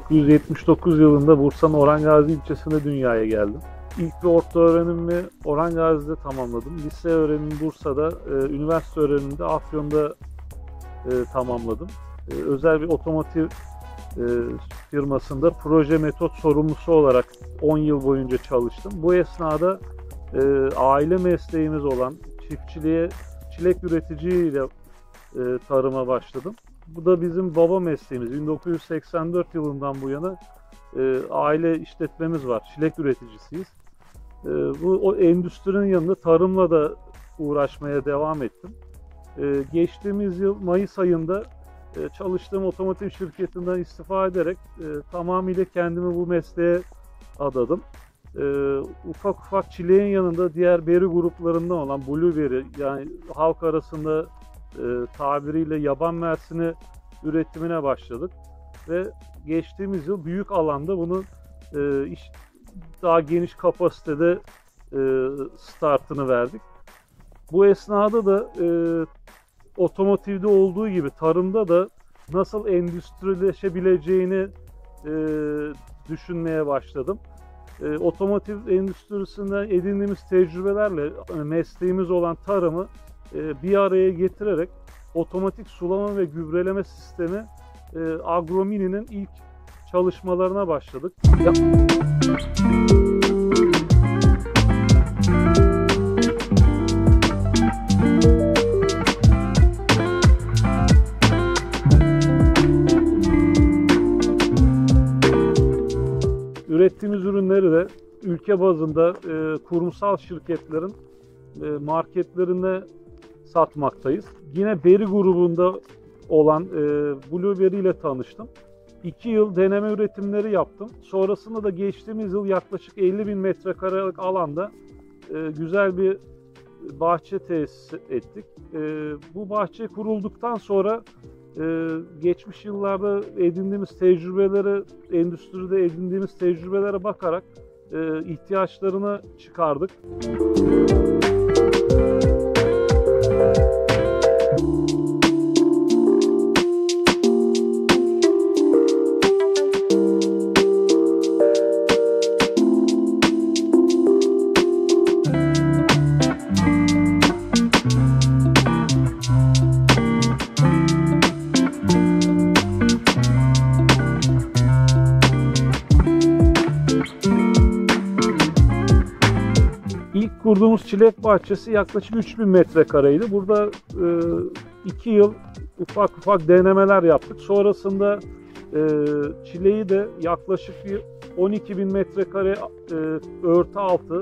1979 yılında Bursa'nın Orhan Gazi ilçesinde dünyaya geldim. İlk ve orta öğrenimimi Orhan Gazi'de tamamladım. Lise öğrenimimi Bursa'da, üniversite öğrenimimi de Afyon'da tamamladım. Özel bir otomotiv firmasında proje metot sorumlusu olarak 10 yıl boyunca çalıştım. Bu esnada aile mesleğimiz olan çiftçiliğe, çilek üreticiliğiyle tarıma başladım. Bu da bizim baba mesleğimiz. 1984 yılından bu yana aile işletmemiz var. Çilek üreticisiyiz. O endüstrinin yanında tarımla da uğraşmaya devam ettim. Geçtiğimiz yıl Mayıs ayında çalıştığım otomotiv şirketinden istifa ederek tamamıyla kendimi bu mesleğe adadım. Ufak ufak çileğin yanında diğer beri gruplarından olan blueberry, yani halk arasında tabiriyle yaban mersini üretimine başladık ve geçtiğimiz yıl büyük alanda bunu daha geniş kapasitede startını verdik. Bu esnada da otomotivde olduğu gibi tarımda da nasıl endüstrileşebileceğini düşünmeye başladım. Otomotiv endüstrisinde edindiğimiz tecrübelerle mesleğimiz olan tarımı bir araya getirerek otomatik sulama ve gübreleme sistemi Agromini'nin ilk çalışmalarına başladık. Ürettiğimiz ürünleri de ülke bazında kurumsal şirketlerin marketlerine satmaktayız. Yine beri grubunda olan blueberry ile tanıştım. 2 yıl deneme üretimleri yaptım. Sonrasında da geçtiğimiz yıl yaklaşık 50.000 metrekarelik alanda güzel bir bahçe tesis ettik. Bu bahçe kurulduktan sonra geçmiş yıllarda edindiğimiz tecrübeleri, endüstride edindiğimiz tecrübelere bakarak ihtiyaçlarını çıkardık. İlk kurduğumuz çilek bahçesi yaklaşık 3.000 metrekareydi. Burada 2 yıl ufak ufak denemeler yaptık. Sonrasında çileği de yaklaşık 12.000 metrekare örtü altı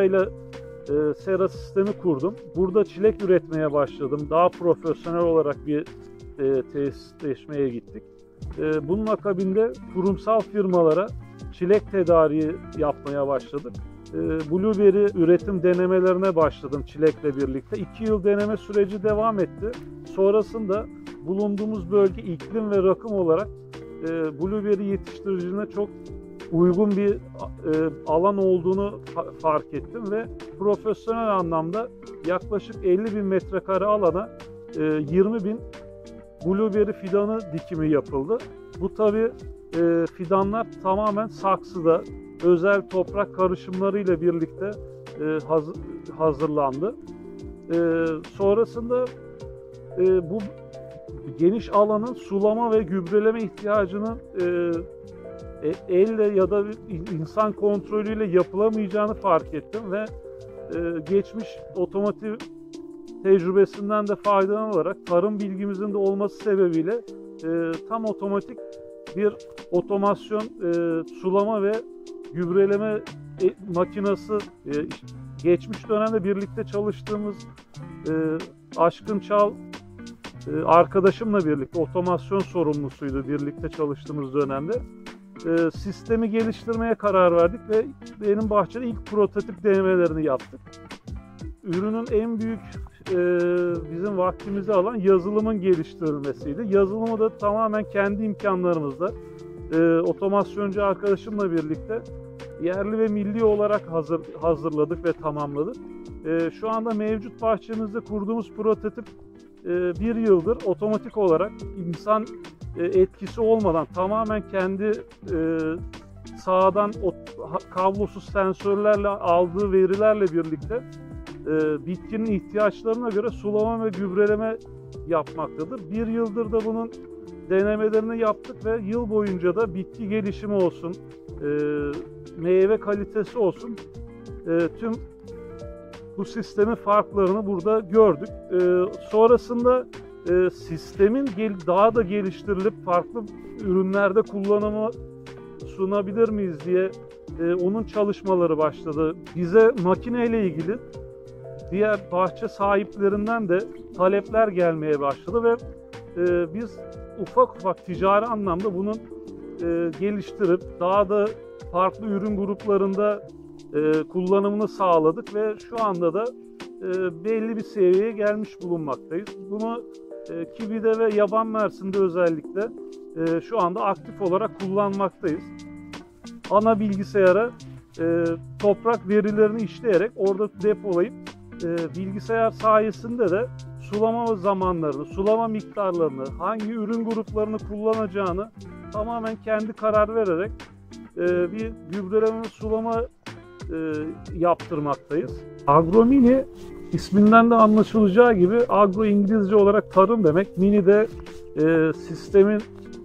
sera sistemi kurdum. Burada çilek üretmeye başladım. Daha profesyonel olarak bir tesisleşmeye gittik. Bunun akabinde kurumsal firmalara çilek tedariği yapmaya başladık. Blueberry üretim denemelerine başladım çilekle birlikte. 2 yıl deneme süreci devam etti. Sonrasında bulunduğumuz bölge iklim ve rakım olarak blueberry yetiştiriciliğine çok uygun bir alan olduğunu fark ettim ve profesyonel anlamda yaklaşık 50.000 metrekare alana 20.000 blueberry fidanı dikimi yapıldı. Bu tabi fidanlar tamamen saksıda özel toprak karışımlarıyla birlikte hazırlandı. Sonrasında bu geniş alanın sulama ve gübreleme ihtiyacının elle ya da insan kontrolüyle yapılamayacağını fark ettim ve geçmiş otomotiv tecrübesinden de faydalanarak tarım bilgimizin de olması sebebiyle tam otomatik bir otomasyon sulama ve gübreleme makinesi, geçmiş dönemde birlikte çalıştığımız Aşkın Çal arkadaşımla birlikte otomasyon sorumlusuydu birlikte çalıştığımız dönemde. Sistemi geliştirmeye karar verdik ve benim bahçede ilk prototip denemelerini yaptık. Ürünün en büyük bizim vaktimizi alan yazılımın geliştirilmesiydi. Yazılımı da tamamen kendi imkanlarımızla otomasyoncu arkadaşımla birlikte yerli ve milli olarak hazırladık ve tamamladık. Şu anda mevcut bahçemizde kurduğumuz prototip bir yıldır otomatik olarak insan etkisi olmadan tamamen kendi sahadan kablosuz sensörlerle aldığı verilerle birlikte bitkinin ihtiyaçlarına göre sulama ve gübreleme yapmaktadır. Bir yıldır da bunun denemelerini yaptık ve yıl boyunca da bitki gelişimi olsun, meyve kalitesi olsun, tüm bu sistemin farklarını burada gördük. Sonrasında sistemin daha da geliştirilip farklı ürünlerde kullanımı sunabilir miyiz diye onun çalışmaları başladı. Bize makineyle ilgili diğer bahçe sahiplerinden de talepler gelmeye başladı ve biz ufak ufak ticari anlamda bunun geliştirip daha da farklı ürün gruplarında kullanımını sağladık ve şu anda da belli bir seviyeye gelmiş bulunmaktayız. Bunu kivide ve yaban mersinde özellikle şu anda aktif olarak kullanmaktayız. Ana bilgisayara toprak verilerini işleyerek orada depolayıp bilgisayar sayesinde de sulama zamanlarını, sulama miktarlarını, hangi ürün gruplarını kullanacağını tamamen kendi karar vererek bir gübreleme sulama yaptırmaktayız. Agromini isminden de anlaşılacağı gibi agro İngilizce olarak tarım demek. Mini de sistemin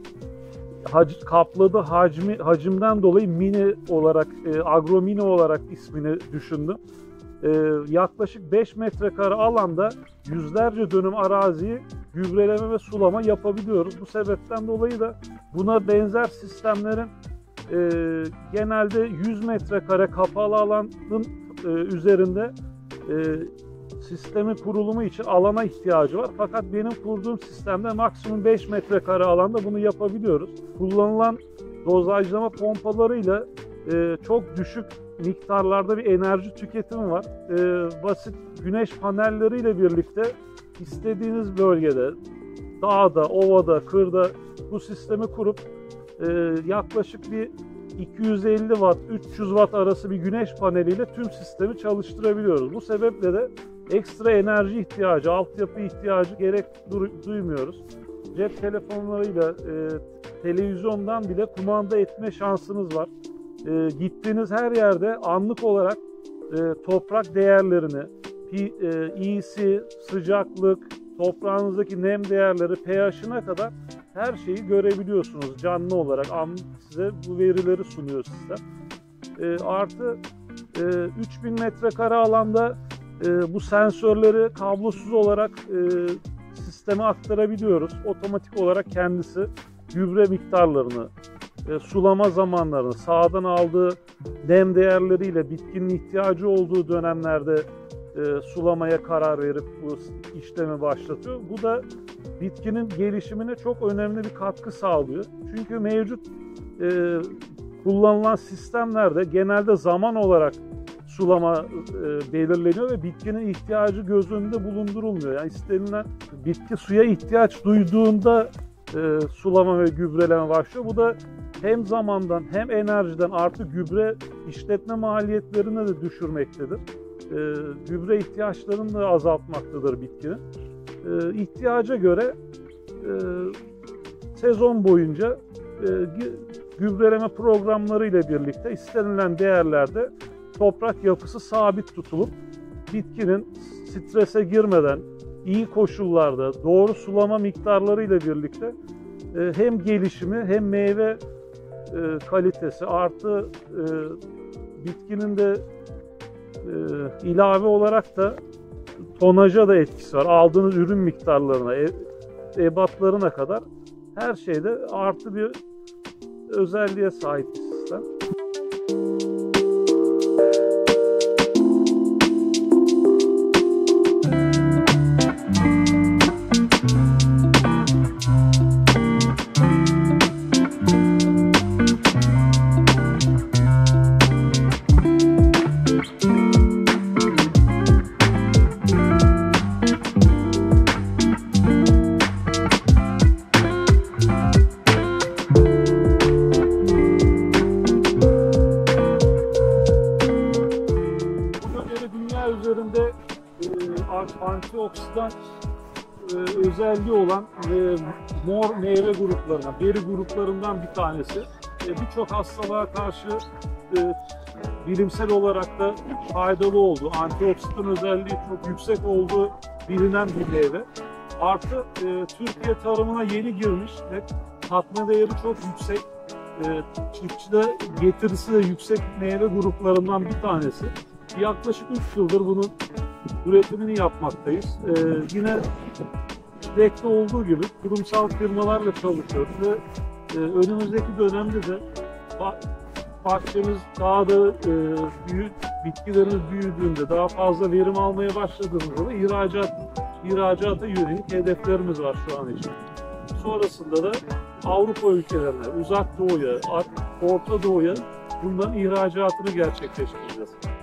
kapladığı hacimden dolayı mini olarak, agromini olarak ismini düşündüm. Yaklaşık 5 metrekare alanda yüzlerce dönüm araziyi gübreleme ve sulama yapabiliyoruz. Bu sebepten dolayı da buna benzer sistemlerin genelde 100 metrekare kapalı alanın üzerinde sistemin kurulumu için alana ihtiyacı var. Fakat benim kurduğum sistemde maksimum 5 metrekare alanda bunu yapabiliyoruz. Kullanılan dozajlama pompalarıyla çok düşük miktarlarda bir enerji tüketimi var. Basit güneş panelleriyle birlikte istediğiniz bölgede, dağda, ovada, kırda bu sistemi kurup yaklaşık bir 250 watt, 300 watt arası bir güneş paneliyle tüm sistemi çalıştırabiliyoruz. Bu sebeple de ekstra enerji ihtiyacı, altyapı ihtiyacı gerek duymuyoruz. Cep telefonlarıyla, televizyondan bile kumanda etme şansınız var. Gittiğiniz her yerde anlık olarak toprak değerlerini, iyisi, sıcaklık, toprağınızdaki nem değerleri, pH'ine kadar her şeyi görebiliyorsunuz canlı olarak. Size bu verileri sunuyor sistem. Artı 3000 metrekare alanda bu sensörleri kablosuz olarak sisteme aktarabiliyoruz. Otomatik olarak kendisi gübre miktarlarını, sulama zamanlarını, sahadan aldığı nem değerleriyle bitkinin ihtiyacı olduğu dönemlerde sulamaya karar verip bu işlemi başlatıyor. Bu da bitkinin gelişimine çok önemli bir katkı sağlıyor. Çünkü mevcut kullanılan sistemlerde genelde zaman olarak sulama belirleniyor ve bitkinin ihtiyacı göz önünde bulundurulmuyor. Yani istenilen bitki suya ihtiyaç duyduğunda sulama ve gübreleme başlıyor. Bu da hem zamandan hem enerjiden artı gübre işletme maliyetlerini de düşürmektedir. Gübre ihtiyaçlarını da azaltmaktadır bitkinin. İhtiyaca göre sezon boyunca gübreleme programları ile birlikte istenilen değerlerde toprak yapısı sabit tutulup bitkinin strese girmeden iyi koşullarda doğru sulama miktarları ile birlikte hem gelişimi hem meyve kalitesi artı bitkinin de ilave olarak da tonaja da etkisi var. Aldığınız ürün miktarlarına, ebatlarına kadar her şeyde artı bir özelliğe sahip bir sistem. Üzerinde antioksidan özelliği olan mor meyve gruplarından, beri gruplarından bir tanesi. Birçok hastalığa karşı bilimsel olarak da faydalı olduğu, antioksidan özelliği çok yüksek olduğu bilinen bir meyve. Artı Türkiye tarımına yeni girmiş ve katma değeri çok yüksek, çiftçide getirisi de yüksek meyve gruplarından bir tanesi. Yaklaşık 3 yıldır bunun üretimini yapmaktayız. Yine Çilek'te olduğu gibi kurumsal firmalarla çalışıyoruz ve önümüzdeki dönemde de bahçemiz daha da bitkilerimiz büyüdüğünde, daha fazla verim almaya başladığımızda da ihracata yönelik hedeflerimiz var şu an için. Sonrasında da Avrupa ülkelerine, Uzak Doğu'ya, Orta Doğu'ya bunların ihracatını gerçekleştireceğiz.